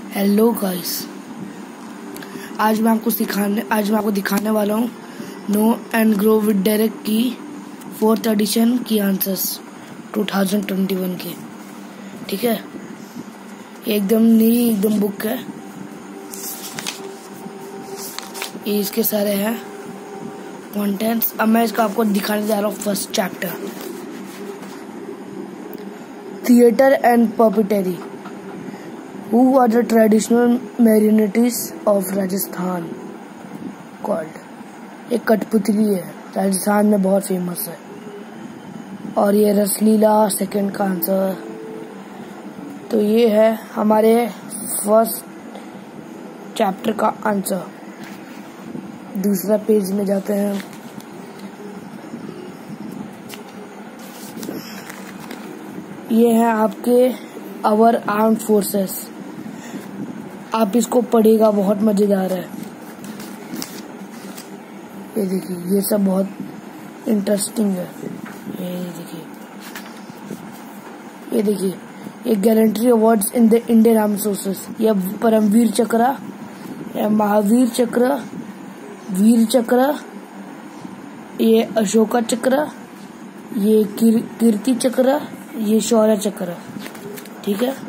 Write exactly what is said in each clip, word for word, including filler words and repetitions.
Hello guys, आज मैं आपको सिखाने आज मैं आपको दिखाने वाला हूँ know and grow with Derek की फोर्थ एडिशन की answers two thousand twenty one के। ठीक है, ये एकदम नई एकदम बुक है। ये इसके सारे हैं कंटेंट्स। अब मैं इसका आपको दिखाने जा रहा हूँ first chapter, theatre and puppetry. Who are the traditional marionettes of Rajasthan called? एक कठपुतली है, राजस्थान में बहुत फेमस है। और ये रसलीला सेकंड का आंसर। तो ये है हमारे फर्स्ट चैप्टर का आंसर। दूसरा पेज में जाते हैं। ये है आपके आवर आर्म फोर्सेस। आप इसको पढ़िएगा, बहुत मजेदार है। ये देखिए, ये सब बहुत इंटरेस्टिंग है। ये देखिए ये देखिए ये gallantry awards in the Indian arm forces. ये परमवीर चक्र, ये महावीर चक्र, वीर चक्र, ये अशोका चक्र, ये किर, कीर्ति चक्र, ये शौर्य चक्र। ठीक है,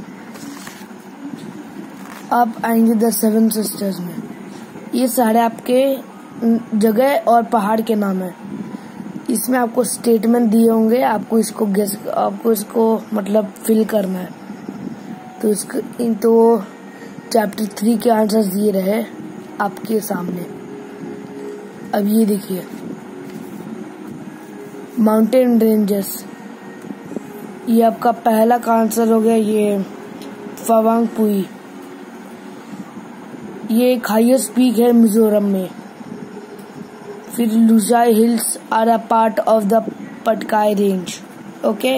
आप आएंगे द सेवन सिस्टर्स में। ये सारे आपके जगह और पहाड़ के नाम है। इसमें आपको स्टेटमेंट दिए होंगे, आपको इसको गेस आपको इसको मतलब फिल करना है। तो इसको तो चैप्टर थ्री के आंसर्स दिए रहे आपके सामने। अब ये देखिए, माउंटेन रेंजेस। ये आपका पहला का आंसर हो गया, ये फवांगपुई। ये एक हाईएस्ट पीक है मिजोरम में। फिर Lushai hills are a part of the Patkai range. Okay,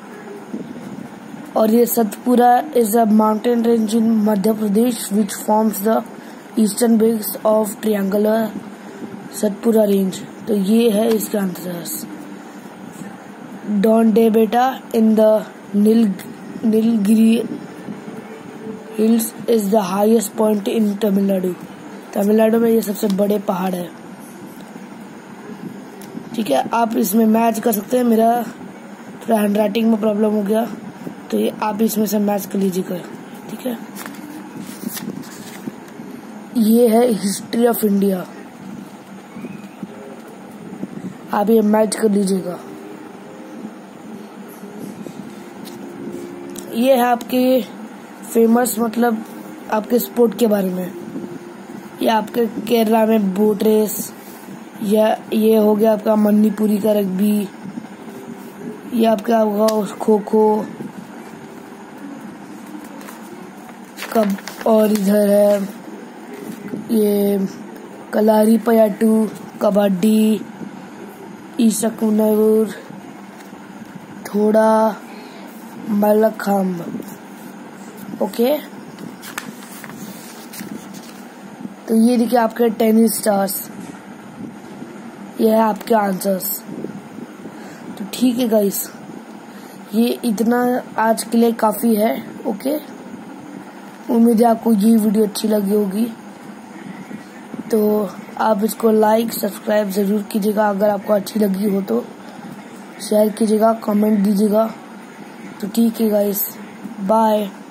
और ये Satpura is a mountain range in Madhya Pradesh which forms the eastern base of triangular Satpura range. तो ये है इसका answer. Doddabetta in the नील Nilgiri hills is the highest point in Tamil Nadu. Tamil Nadu में ये सबसे बड़े पहाड़ है। ठीक है, आप इसमें मैच कर सकते हैं। मेरा थोड़ा हैंड राइटिंग में प्रॉब्लम हो गया, तो ये आप इसमें से मैच कर लीजिएगा। ठीक है, ये है हिस्ट्री ऑफ इंडिया। आप ये मैच कर लीजिएगा। ये है आपके फेमस मतलब आपके स्पोर्ट के बारे में। ये आपके केरला में बोट रेस, या ये हो गया आपका मणिपुरी का रग्बी, ये आपका होगा खो खो कब। और इधर है ये कलारी पयाटू, कबड्डी, ईशकुनूर, थोड़ा मलखम्ब। ओके, तो ये देखिए आपके टेनिस स्टार्स। ये है आपके आंसर्स। तो ठीक है गाइस, ये इतना आज के लिए काफी है। ओके, उम्मीद है आपको ये वीडियो अच्छी लगी होगी। तो आप इसको लाइक सब्सक्राइब जरूर कीजिएगा। अगर आपको अच्छी लगी हो तो शेयर कीजिएगा, कमेंट दीजिएगा। तो ठीक है गाइस, बाय।